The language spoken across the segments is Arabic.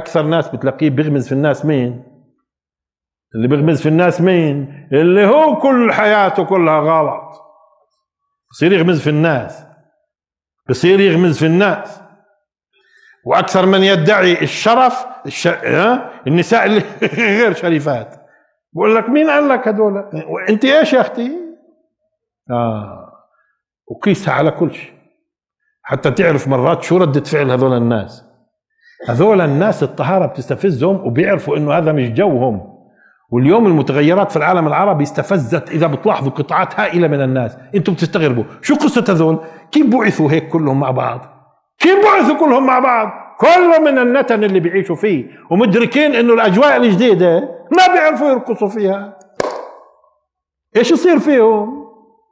اكثر ناس بتلاقيه بيغمز في الناس مين؟ اللي بيغمز في الناس مين؟ اللي هو كل حياته كلها غلط، بصير يغمز في الناس، بصير يغمز في الناس. واكثر من يدعي الشرف النساء اللي غير شريفات. بقول لك مين قال لك هذول؟ انت ايش يا اختي؟ وقيسها على كل شيء حتى تعرف مرات شو ردة فعل هذول الناس. هذول الناس الطهارة بتستفزهم وبيعرفوا انه هذا مش جوهم. واليوم المتغيرات في العالم العربي استفزت، اذا بتلاحظوا قطاعات هائلة من الناس. انتم بتستغربوا شو قصة هذول؟ كيف بعثوا هيك كلهم مع بعض؟ كيف بعثوا كلهم مع بعض؟ كله من النتن اللي بيعيشوا فيه ومدركين انه الاجواء الجديدة ما بيعرفوا يرقصوا فيها. ايش يصير فيهم؟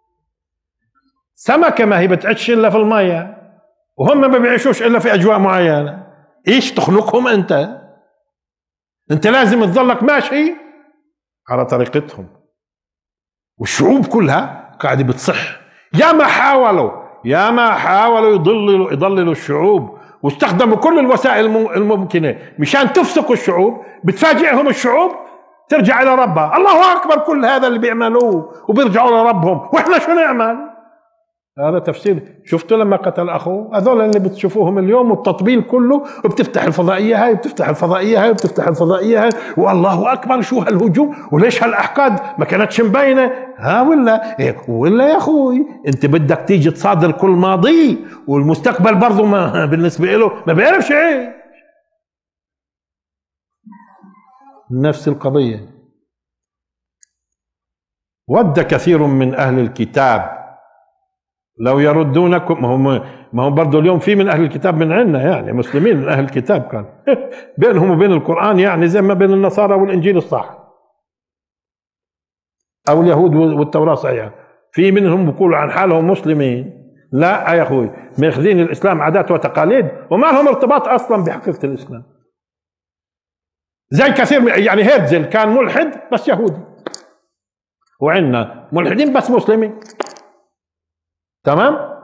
سمكة ما هي بتعيش الا في المية، وهم ما بيعيشوش الا في اجواء معينة. ايش تخنقهم انت؟ انت لازم تظلك ماشي على طريقتهم. والشعوب كلها قاعدة بتصح. يا ما حاولوا يضللوا الشعوب، واستخدموا كل الوسائل الممكنة مشان تفسقوا الشعوب. بتفاجئهم الشعوب ترجع إلى ربها. الله أكبر، كل هذا اللي بيعملوه وبيرجعوا لربهم، وإحنا شو نعمل؟ هذا تفسير. شفتوا لما قتل أخوه؟ هذول اللي بتشوفوهم اليوم، والتطبيل كله، وبتفتح الفضائية هاي وبتفتح الفضائية هاي وبتفتح الفضائية هاي، والله أكبر شو هالهجوم وليش هالأحقاد ما كانتش مبينة. ولا يا أخوي أنت بدك تيجي تصادر كل ماضي، والمستقبل برضو ما بالنسبة له ما بيعرف شيء. نفس القضية. ود كثير من أهل الكتاب لو يردونكم. ما هم برضو اليوم في من أهل الكتاب من عندنا، يعني مسلمين من أهل الكتاب كان بينهم وبين القرآن يعني زي ما بين النصارى والإنجيل الصح، أو اليهود والتوراة صحيحة. في منهم بيقولوا عن حالهم مسلمين. لا يا أخوي، ماخذين الإسلام عادات وتقاليد وما لهم ارتباط أصلا بحقيقة الإسلام. زي كثير يعني هيرتزل كان ملحد بس يهودي، وعندنا ملحدين بس مسلمين. تمام؟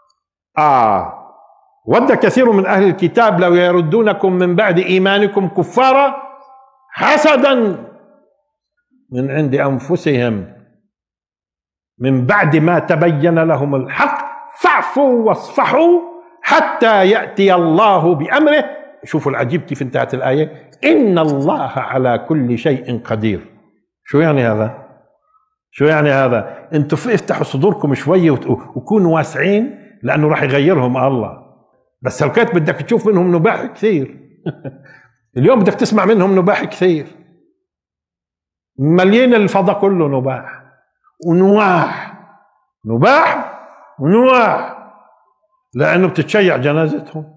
ود كثير من أهل الكتاب لو يردونكم من بعد إيمانكم كفارا حسدا من عند أنفسهم من بعد ما تبين لهم الحق فاعفوا واصفحوا حتى يأتي الله بأمره. شوفوا العجيب كيف انتهت الآية: إن الله على كل شيء قدير. شو يعني هذا؟ شو يعني هذا؟ انتوا افتحوا صدوركم شوية وكونوا واسعين، لأنه راح يغيرهم الله. بس لو كنت بدك تشوف منهم نباح كثير اليوم بدك تسمع منهم نباح كثير، مليين الفضاء كله نباح ونواح، نباح ونواح، لأنه بتتشيع جنازتهم.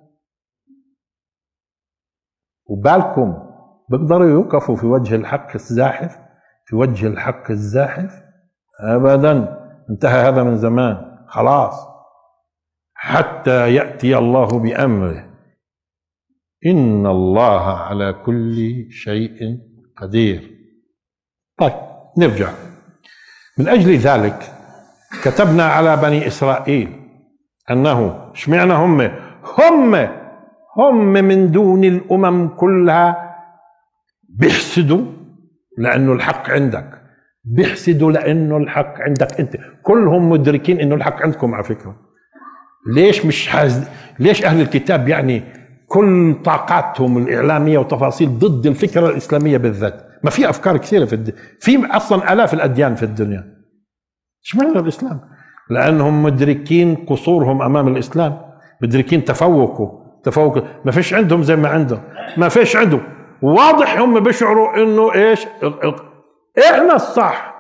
وبالكم بيقدروا يوقفوا في وجه الحق الزاحف؟ في وجه الحق الزاحف أبدا، انتهى هذا من زمان خلاص. حتى يأتي الله بأمره إن الله على كل شيء قدير. طيب نرجع. من أجل ذلك كتبنا على بني إسرائيل أنه اشمعنى هم من دون الأمم كلها بيحسدوا لأنه الحق عندك، بيحسدوا لأنه الحق عندك أنت. كلهم مدركين أنه الحق عندكم على فكرة. ليش مش ليش أهل الكتاب يعني كل طاقاتهم الإعلامية وتفاصيل ضد الفكرة الإسلامية بالذات؟ ما في أفكار كثيرة في أصلا آلاف الأديان في الدنيا، اشمعنى الإسلام؟ لأنهم مدركين قصورهم أمام الإسلام، مدركين تفوقه. ما فيش عندهم زي ما عندهم، ما فيش عندهم. واضح هم بيشعروا إنه إيش إحنا الصح.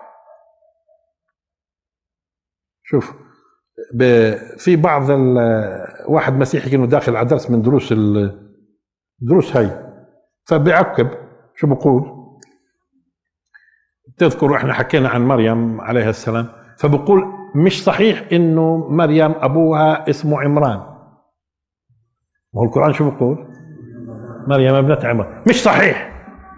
شوف في بعض واحد مسيحي كانوا داخل على درس من دروس هاي، فبيعقب شو بقول. تذكروا احنا حكينا عن مريم عليها السلام، فبقول مش صحيح انه مريم ابوها اسمه عمران. وهو القرآن شو بقول؟ مريم ابنة عمران. مش صحيح.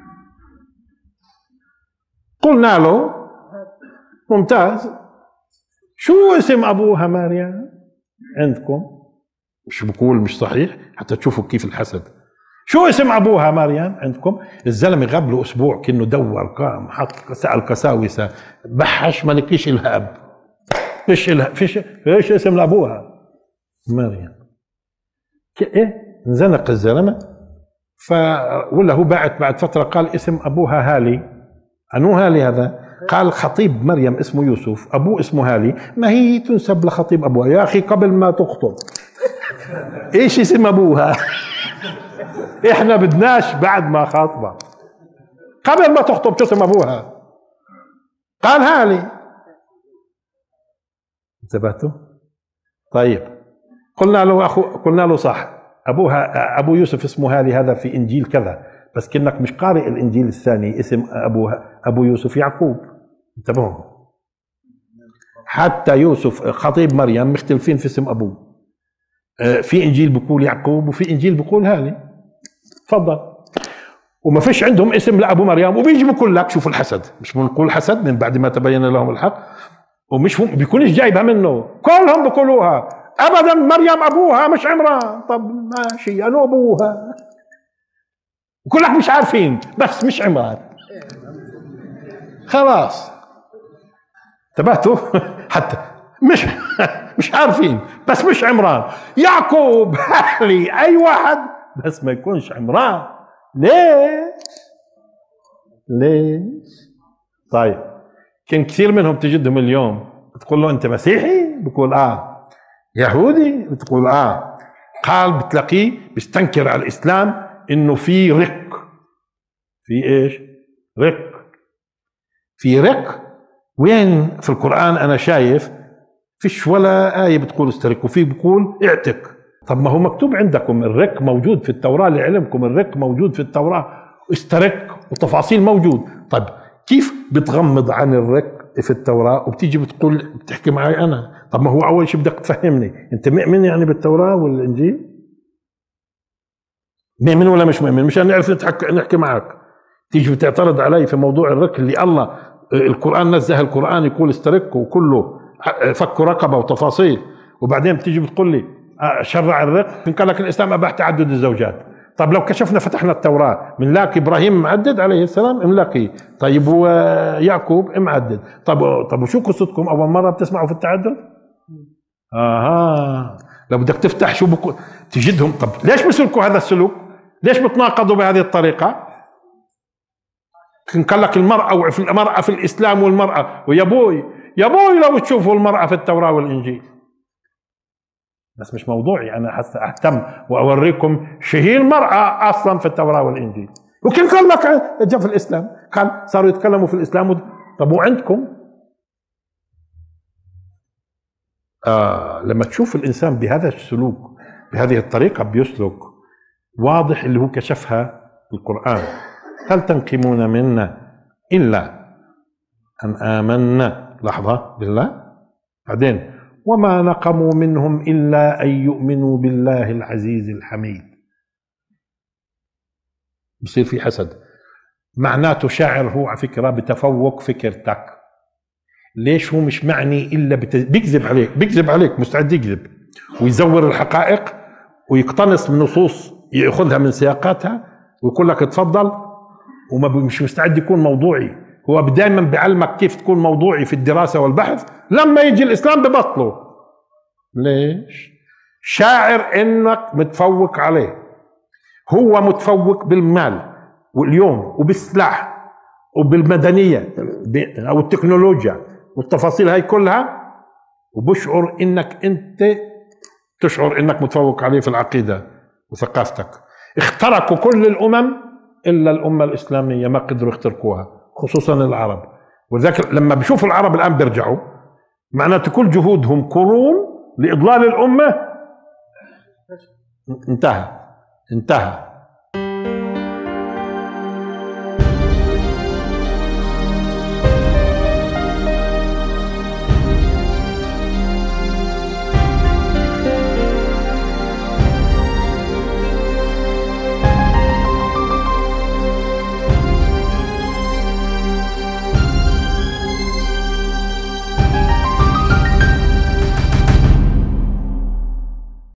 قلنا له ممتاز، شو اسم ابوها مريم عندكم؟ مش بقول مش صحيح، حتى تشوفوا كيف الحسد. شو اسم ابوها مريم عندكم؟ الزلمه غاب له اسبوع كأنه دور قام حط سأل قساوسه بحش ما لقيش لها اب. فيش اسم لابوها مريم. ايه انزنق الزلمه ولا هو بعد فتره قال اسم ابوها هالي. انو هالي هذا؟ قال خطيب مريم اسمه يوسف، ابوه اسمه هالي، ما هي تنسب لخطيب ابوها يا اخي قبل ما تخطب. ايش اسم ابوها؟ احنا بدناش بعد ما خاطبه، قبل ما تخطب شو اسم ابوها؟ قال هالي. انتبهتوا؟ طيب قلنا له صح، ابو يوسف اسمه هالي، هذا في انجيل كذا، بس كأنك مش قارئ الانجيل الثاني، اسم ابو يوسف يعقوب. انتبهوا، حتى يوسف خطيب مريم مختلفين في اسم ابوه، في انجيل بيقول يعقوب وفي انجيل بيقول هالي. تفضل. وما فيش عندهم اسم لابو مريم، وبيجي بيقول لك شوفوا الحسد، مش بنقول حسد من بعد ما تبين لهم الحق، ومش بيكونش جايبها منه، كلهم بيقولوها ابدا مريم ابوها مش عمران. طب ماشي انا ابوها، كلك مش عارفين بس مش عمران خلاص. انتبهتوا؟ حتى مش عارفين بس مش عمران. يعقوب هالي اي واحد بس ما يكونش عمران. ليش؟ طيب كان كثير منهم تجدهم اليوم بتقول له انت مسيحي؟ بقول يهودي؟ بتقول قال بتلاقيه بيستنكر على الاسلام انه في رق. في ايش؟ رق. في رق وين في القرآن؟ انا شايف فيش ولا آية بتقول استرق، وفي بقول اعتق. طب ما هو مكتوب عندكم الرق موجود في التوراة، لعلمكم الرق موجود في التوراة، استرق وتفاصيل موجود. طيب كيف بتغمض عن الرق في التوراة وبتيجي بتحكي معي أنا؟ طب ما هو أول شيء بدك تفهمني أنت مؤمن يعني بالتوراة والإنجيل؟ مؤمن ولا مش مؤمن؟ مشان نعرف نحكي معك. تيجي بتعترض علي في موضوع الرق اللي الله القرآن نزه القرآن يقول استرق وكله فك رقبة وتفاصيل، وبعدين بتيجي بتقول لي شرع الرق. قال لك الإسلام أباح تعدد الزوجات. طب لو كشفنا فتحنا التوراة بنلاقي إبراهيم معدد عليه السلام، بنلاقي طيب ويعقوب معدد. طب وشو قصتكم أول مرة بتسمعوا في التعدد؟ لو بدك تفتح شو تجدهم. طب ليش بيسلكوا هذا السلوك؟ ليش بتناقضوا بهذه الطريقة؟ قال لك المرأة في الإسلام والمرأة، ويا بوي لو تشوفوا المرأة في التوراة والإنجيل. بس مش موضوعي، أنا أهتم وأوريكم شهي المرأة أصلا في التوراة والإنجيل. وكان قال لك جاء في الإسلام، قال صاروا يتكلموا في الإسلام. طب وعندكم لما تشوف الإنسان بهذا السلوك بهذه الطريقة بيسلك، واضح اللي هو كشفها القرآن. هل تنقمون منا إلا أن آمنا لحظة بالله، بعدين وما نقموا منهم إلا أن يؤمنوا بالله العزيز الحميد. بصير في حسد، معناته شاعر هو على فكرة بتفوق فكرتك. ليش هو مش معني إلا بيكذب عليك مستعد يكذب ويزور الحقائق ويقتنص من نصوص يأخذها من سياقاتها ويقول لك اتفضل، ومش مستعد يكون موضوعي. هو دائما بيعلمك كيف تكون موضوعي في الدراسة والبحث، لما يجي الإسلام ببطله. ليش؟ شاعر إنك متفوق عليه. هو متفوق بالمال واليوم وبالسلاح وبالمدنية أو التكنولوجيا والتفاصيل هاي كلها، وبشعر إنك أنت تشعر إنك متفوق عليه في العقيدة وثقافتك. اخترقوا كل الأمم إلا الأمة الإسلامية، ما قدروا يخترقوها، خصوصا العرب. وذلك لما بيشوفوا العرب الآن بيرجعوا، معناته كل جهودهم قرون لإضلال الأمة انتهى.